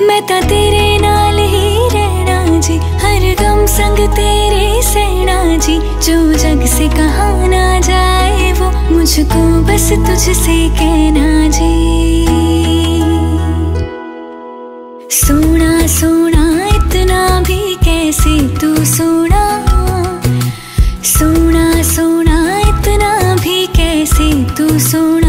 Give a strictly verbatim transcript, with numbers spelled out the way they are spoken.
मैं ता तेरे नाल ही रहना जी, हर गम संग तेरे सहना जी। जो जग से कहा ना जाए वो मुझको बस तुझसे कहना जी। सोना सोना इतना भी कैसे तू सोना, सोना सोना इतना भी कैसे तू सोना।